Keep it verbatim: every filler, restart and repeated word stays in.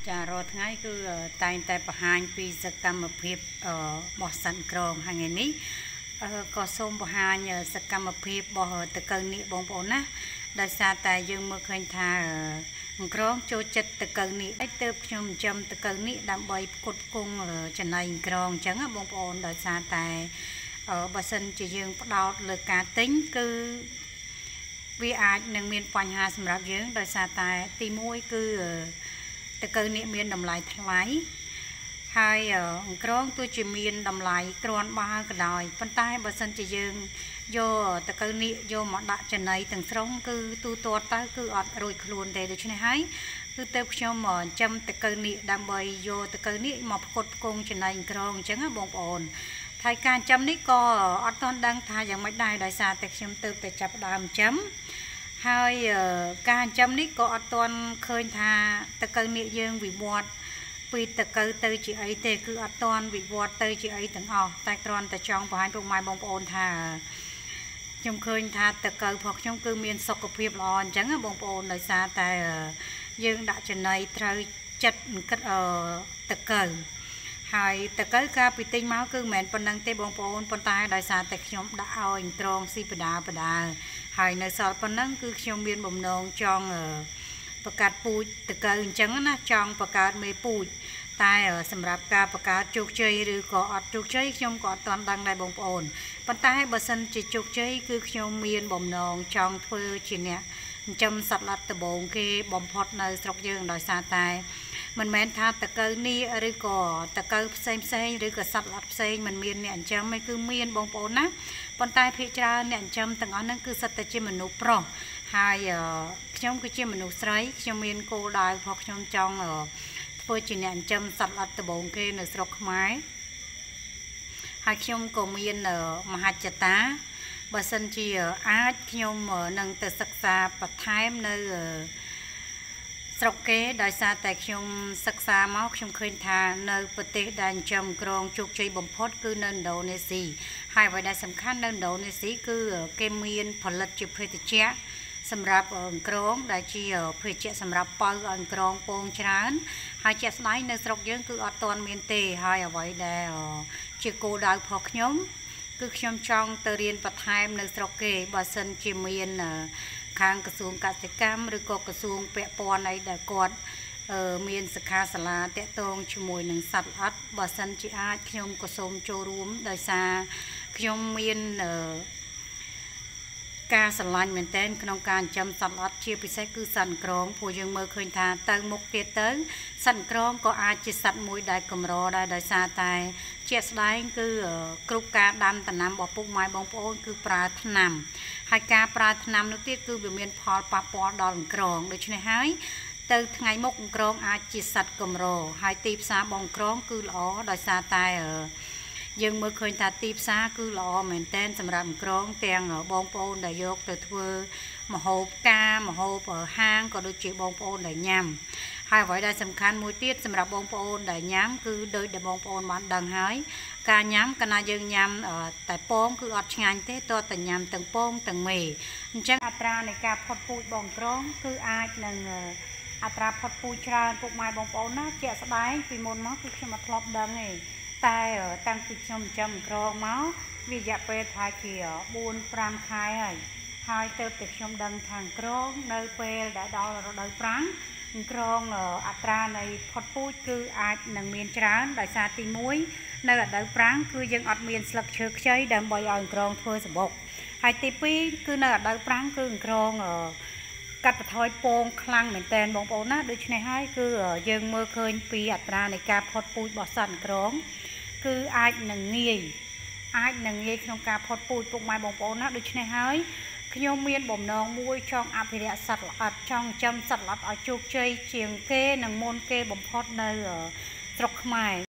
ចារាល់ថ្ងៃគឺតែងតែបង្ហាញពីសកម្មភាពរបស់សันក្រងថ្ងៃនេះក៏សូមបង្ហាញសកម្មភាពរបស់តកៅនេះបងប្អូនណាដោយសារតែយើងមើលឃើញថាក្រងចូលចិត្តតកៅនេះឯទៅខ្ញុំចំតកៅនេះដើម្បីផ្គត់ផ្គង់ចំណៃក្រងអញ្ចឹងបងប្អូនដោយសារតែបើសិនជាយើងផ្ដោតលើការទិញគឺវាអាចនឹងមានបញ្ហាសម្រាប់យើងដោយសារតែទីមួយគឺតកៅនេះមានតម្លៃថ្លៃហើយក្រងទោះជាមានតម្លៃគ្រាន់បើក៏ដោយប៉ុន្តែបើសិនជាយើងយកតកៅនេះយកមកដាក់ចំណីទាំងស្រុងគឺទូទាត់ទៅគឺអត់រួចខ្លួនទេដូច្នេះហើយគឺទៅខ្ញុំចំតកៅនេះដើម្បីយកតកៅនេះមកផ្គត់ផ្គង់ចំណីក្រងអញ្ចឹងណាបងប្អូនហើយការចំនេះក៏អត់ទាន់ដឹងថាយ៉ាងម៉េចដែរដោយសារតែខ្ញុំទៅតែចាប់ដើមចំហើយការចំនេះក៏អត់ទាន់ឃើញថាតកៅនេះយើងវិវត្តពីតកៅទៅជាអីទេគឺអត់ទាន់វិវត្តទៅជាអីទាំងអស់តែគ្រាន់តែចង់បង្ហាញពុកម៉ែបងប្អូនថាខ្ញុំឃើញថាតកៅរបស់ខ្ញុំគឺមានសុខភាពល្អអញ្ចឹងបងប្អូនដោយសារតែយើងដាក់ចំណីត្រូវចិត្តគិតតកៅហើយតកៅការពីទិញមកគឺមិនមែនប៉ុណ្្នឹងទេបងប្អូនប៉ុន្តែដោយសារតែខ្ញុំដាក់ឲ្យត្រង់ស៊ីបដាបដាហើយនៅសល់ប៉ុណ្ណឹងគឺខ្ញុំមានបំណងចង់បង្កើតពូជតកៅអញ្ចឹងណាចង់បង្កើតមេពូជតែសម្រាប់ការបង្កើតជោគជ័យឬក៏អត់ជោគជ័យខ្ញុំក៏អត់ទាន់ដឹងដែរបងប្អូនប៉ុន្តែបើសិនជាជោគជ័យគឺខ្ញុំមានបំណងចង់ធ្វើជាអ្នកចិញ្ចឹមសត្វល្អិតដំបូងគេបំផុតនៅស្រុកយើងដោយសារតែមិនមែនថាតកៅនេះឬក៏តកៅផ្សេងផ្សេងឬក៏សត្វល្អិតផ្សេងមិនមានអ្នកចិញ្ចឹមទេគឺមានបងប្អូនណាប៉ុន្តែភាគច្រើនអ្នកចិញ្ចឹមទាំងអស់ហ្នឹងគឺសិតតែជាមនុស្សប្រុសហើយខ្ញុំគឺជាមនុស្សស្រីខ្ញុំមានគោលដៅរបស់ខ្ញុំចង់ធ្វើជាអ្នកចិញ្ចឹមសត្វល្អិតដំបូងគេនៅស្រុកខ្មែរហើយខ្ញុំក៏មានមហិច្ឆតាបើសិនជាអាចខ្ញុំនឹងទៅសិក្សាបន្ថែមនៅស្រុកគេដោយសារតែខ្ញុំសិក្សាមកខ្ញុំឃើញថានៅប្រទេសដែលចិញ្ចឹមក្រងជោគជ័យបំផុតគឺនៅឥណ្ឌូនេស៊ីហើយអ្វីដែលសំខាន់នៅឥណ្ឌូនេស៊ីគឺគេមានផលិតជាភេសជ្ជៈសម្រាប់ក្រងដែលជាភេសជ្ជៈសម្រាប់បើឲ្យក្រងពងច្រើនហើយជាក់ស្ដែងនៅស្រុកយើងគឺអត់ទាន់មានទេហើយអ្វីដែលជាគោលដៅរបស់ខ្ញុំគឺខ្ញុំចង់ទៅរៀនបន្ថែមនៅស្រុកគេបើសិនជាមានខាងក្រសួងកសិកម្មឬក៏ក្រសួងពាក់ព័ន្ធអីដែលគាត់មានសិក្ខាសាលាតាក់ទងជាមួយនឹងសត្វល្អិតបើសិនជាអាចខ្ញុំក៏សូមចូលរួមដោយសារខ្ញុំមានការស្រឡាញ់មែនទែនក្នុងការចិញ្ចឹមសត្វល្អិតជាពិសេសគឺសត្វក្រងព្រោះយើងមើលឃើញថាទៅមុខទៀតទៅសត្វក្រងក៏អាចជាសត្វមួយដែលកម្រដែរដោយសារតែជាក់ស្ដែងគឺគ្រប់ការដាំដំណាំរបស់ពុកម៉ែបងប្អូនគឺប្រើថ្នាំហើយការប្រើថ្នាំនោះទៀតគឺវាមានផលប៉ះពាល់ដល់ក្រងដូច្នេះហើយទៅថ្ងៃមុខក្រងអាចជាសត្វកម្រហើយទីផ្សារបងក្រងគឺល្អដោយសារតែយើងមើលឃើញថាទីផ្សារគឺល្អមែនទែនសម្រាប់ក្រងទាំងបងប្អូនដែលយកទៅធ្វើម្ហូបការម្ហូបហាងក៏ដូចជាបងប្អូនដែលញ៉ាំហើយអ្វីដែលសំខាន់មួយទៀតសម្រាប់បងប្អូនដែលញ៉ាំគឺដូចដែលបងប្អូនបានដឹងហើយការញ៉ាំកាលណាយើងញ៉ាំតែពងគឺអត់ឆ្ងាញ់ទេតើតែញ៉ាំទាំងពងទាំងមេអញ្ចឹងអត្រានៃការផុតពូជបងក្រងគឺអាចនឹងអត្រាផុតពូជច្រើនពុកម៉ែបងប្អូនណាជាក់ស្ដែងពីមុនមកគឺខ្ញុំអត់ធ្លាប់ដឹងទេតែតាំងពីខ្ញុំចិញ្ចឹមក្រងមកវារយៈពេលប្រហែលជាបួនប្រាំខែហើយហើយទៅតែខ្ញុំដឹងថាក្រងនៅពេលដែលដល់រដូវប្រាំងក្រងអត្រានៃផុតពូជគឺអាចនឹងមានច្រើនដោយសារទីមួយនៅរដូវប្រាំងគឺយើងអត់មានស្លឹកឈើខ្ចីដើម្បីឲ្យក្រងធ្វើសម្បុកហើយទីពីរគឺនៅរដូវប្រាំងគឺក្រងកាត់បន្ថយពងខ្លាំងមែនតើបងប្អូនណាដូច្នេះហើយគឺយើងមើលឃើញពីអត្រានៃការផុតពូជរបស់សត្វក្រងគឺអាចនឹងងាយអាចនឹងងាយក្នុងការផុតពូជពុកម៉ែបងប្អូនណាដូច្នេះហើយខ្ញុំមានបំណងមួយចង់អភិរក្សសត្វល្អិតចង់ចិញ្ចឹមសត្វល្អិតឲ្យជោគជ័យជាងគេនិងមុនគេបំផុតនៅស្រុកខ្មែរ